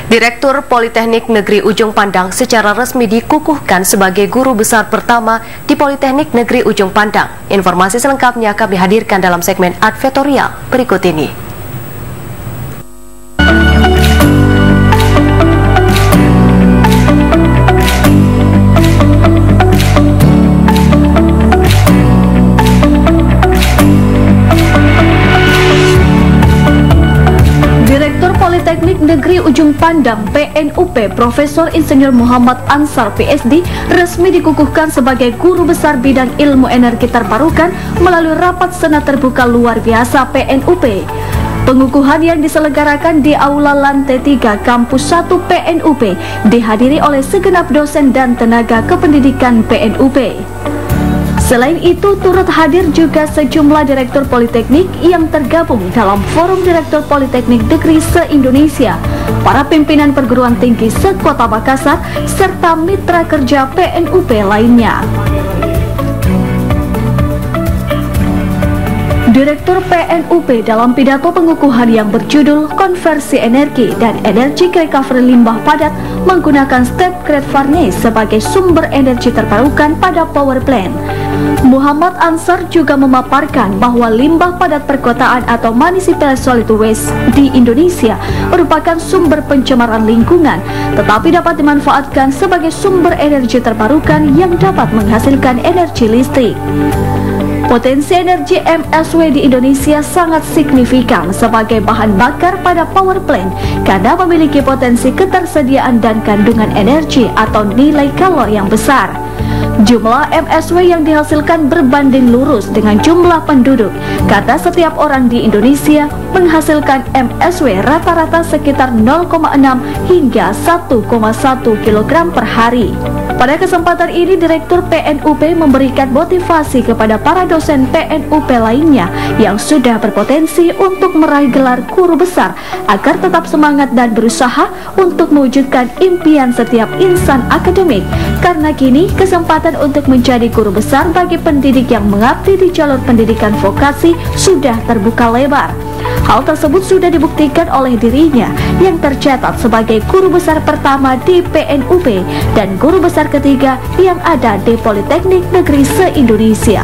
Direktur Politeknik Negeri Ujung Pandang secara resmi dikukuhkan sebagai guru besar pertama di Politeknik Negeri Ujung Pandang. Informasi selengkapnya kami hadirkan dalam segmen advertorial berikut ini. Politeknik Negeri Ujung Pandang PNUP Profesor Insinyur Muhammad Ansar PhD resmi dikukuhkan sebagai guru besar bidang ilmu energi terbarukan melalui rapat senat terbuka luar biasa PNUP. Pengukuhan yang diselenggarakan di Aula Lantai 3 Kampus 1 PNUP dihadiri oleh segenap dosen dan tenaga kependidikan PNUP. Selain itu, turut hadir juga sejumlah direktur politeknik yang tergabung dalam Forum Direktur Politeknik Negeri se-Indonesia, para pimpinan perguruan tinggi se-Kota Makassar, serta mitra kerja PNUP lainnya. Direktur PNUP dalam pidato pengukuhan yang berjudul Konversi Energi dan Energi Recovery Limbah Padat menggunakan step grade furnace sebagai sumber energi terbarukan pada power plant. Muhammad Ansar juga memaparkan bahwa limbah padat perkotaan atau municipal solid waste di Indonesia merupakan sumber pencemaran lingkungan, tetapi dapat dimanfaatkan sebagai sumber energi terbarukan yang dapat menghasilkan energi listrik. Potensi energi MSW di Indonesia sangat signifikan sebagai bahan bakar pada power plant karena memiliki potensi ketersediaan dan kandungan energi atau nilai kalori yang besar. Jumlah MSW yang dihasilkan berbanding lurus dengan jumlah penduduk karena setiap orang di Indonesia menghasilkan MSW rata-rata sekitar 0,6 hingga 1,1 kg per hari. Pada kesempatan ini, Direktur PNUP memberikan motivasi kepada para dosen PNUP lainnya yang sudah berpotensi untuk meraih gelar guru besar agar tetap semangat dan berusaha untuk mewujudkan impian setiap insan akademik, karena kini kesempatan untuk menjadi guru besar bagi pendidik yang mengabdi di jalur pendidikan vokasi sudah terbuka lebar. Hal tersebut sudah dibuktikan oleh dirinya yang tercatat sebagai guru besar pertama di PNUP dan guru besar ketiga yang ada di Politeknik Negeri se-Indonesia.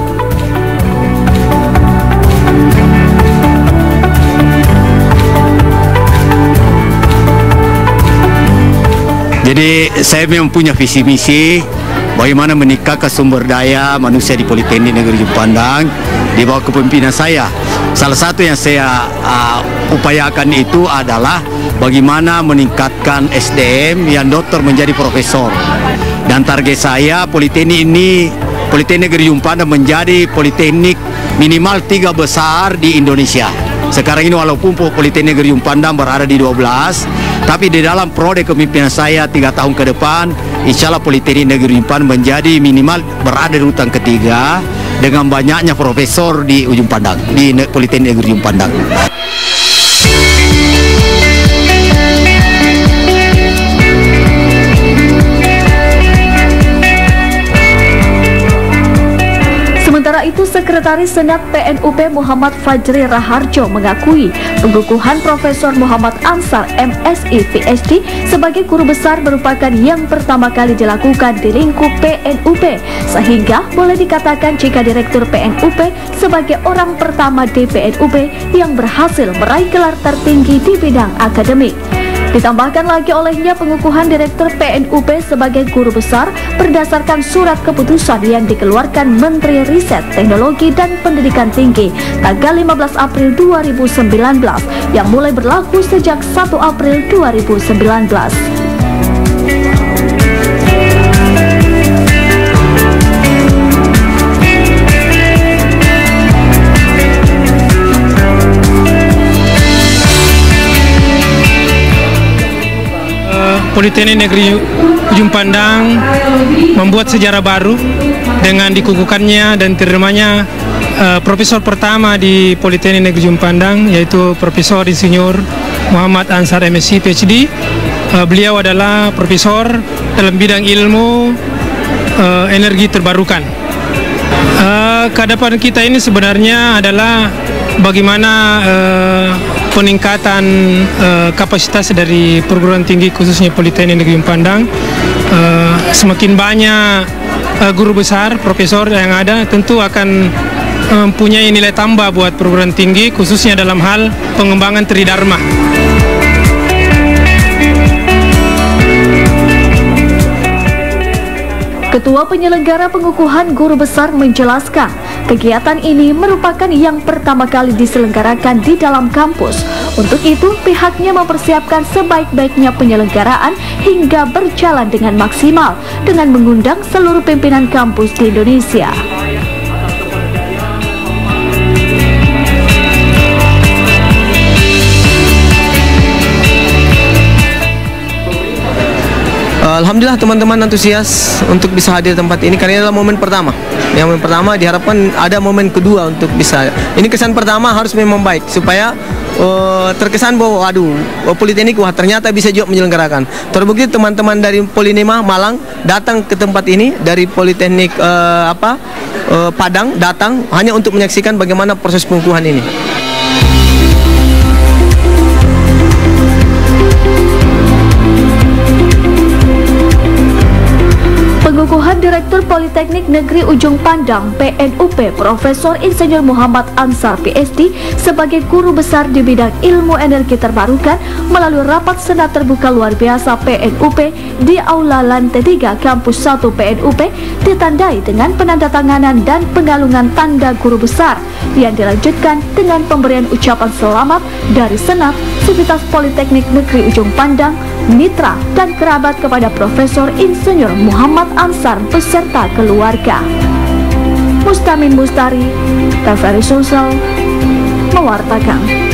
Jadi saya memang punya visi misi bagaimana meningkatkan sumber daya manusia di Politeknik Negeri Ujung Pandang di bawah kepemimpinan saya. Salah satu yang saya upayakan itu adalah bagaimana meningkatkan SDM yang doktor menjadi profesor. Dan target saya Politeknik Negeri Ujung Pandang menjadi politeknik minimal 3 besar di Indonesia. Sekarang ini walaupun Politeknik Negeri Ujung Pandang berada di 12, tapi di dalam prode kepemimpinan saya 3 tahun ke depan, insya Allah Politeknik Negeri Ujung Pandang menjadi minimal berada di urutan ketiga dengan banyaknya profesor di Ujung Pandang, di Politeknik Negeri Ujung Pandang. Sementara itu, Sekretaris Senat PNUP Muhammad Fajri Raharjo mengakui pengukuhan Profesor Muhammad Ansar MSI PhD sebagai guru besar merupakan yang pertama kali dilakukan di lingkup PNUP, sehingga boleh dikatakan jika Direktur PNUP sebagai orang pertama di PNUP yang berhasil meraih gelar tertinggi di bidang akademik. Ditambahkan lagi olehnya pengukuhan Direktur PNUP sebagai guru besar berdasarkan surat keputusan yang dikeluarkan Menteri Riset, Teknologi dan Pendidikan Tinggi tanggal 15 April 2019 yang mulai berlaku sejak 1 April 2019. Politeknik Negeri Ujung Pandang membuat sejarah baru dengan dikukuhkannya dan terimanya profesor pertama di Politeknik Negeri Ujung Pandang, yaitu Profesor Insinyur Muhammad Ansar MSc PhD. Beliau adalah profesor dalam bidang ilmu energi terbarukan. Kehadapan kita ini sebenarnya adalah bagaimana peningkatan kapasitas dari perguruan tinggi khususnya Politeknik Negeri Ujung Pandang. Semakin banyak guru besar, profesor yang ada tentu akan mempunyai nilai tambah buat perguruan tinggi khususnya dalam hal pengembangan Tridharma. Ketua Penyelenggara Pengukuhan Guru Besar menjelaskan, kegiatan ini merupakan yang pertama kali diselenggarakan di dalam kampus. Untuk itu, pihaknya mempersiapkan sebaik-baiknya penyelenggaraan hingga berjalan dengan maksimal dengan mengundang seluruh pimpinan kampus di Indonesia. Alhamdulillah teman-teman antusias untuk bisa hadir di tempat ini karena ini adalah momen pertama. Yang momen pertama diharapkan ada momen kedua untuk bisa. Ini kesan pertama harus memang baik supaya terkesan bahwa Politeknik ternyata bisa juga menyelenggarakan. Terbukti teman-teman dari Polinema Malang datang ke tempat ini dari Politeknik Padang datang hanya untuk menyaksikan bagaimana proses pengukuhan ini. Pengukuhan Direktur Politeknik Negeri Ujung Pandang PNUP Profesor Insinyur Muhammad Ansar PhD sebagai guru besar di bidang ilmu energi terbarukan melalui rapat senat terbuka luar biasa PNUP di Aula Lantai 3 Kampus 1 PNUP ditandai dengan penandatanganan dan pengalungan tanda guru besar yang dilanjutkan dengan pemberian ucapan selamat dari Senat, Sivitas Politeknik Negeri Ujung Pandang, mitra dan kerabat kepada Profesor Insinyur Muhammad Ansar beserta keluarga. Mustamin Mustari, TVRI Sulsel, mewartakan.